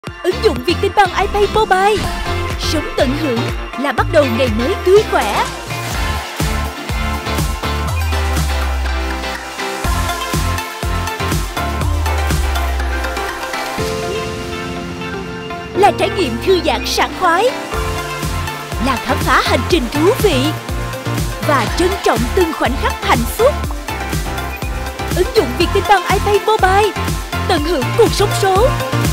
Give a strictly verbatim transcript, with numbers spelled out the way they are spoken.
Ứng dụng Vietinbank iPay Mobile. Sống tận hưởng là bắt đầu ngày mới tươi khỏe. Là trải nghiệm thư giãn sảng khoái, là khám phá hành trình thú vị và trân trọng từng khoảnh khắc hạnh phúc. Ứng dụng Vietinbank iPay Mobile, tận hưởng cuộc sống số.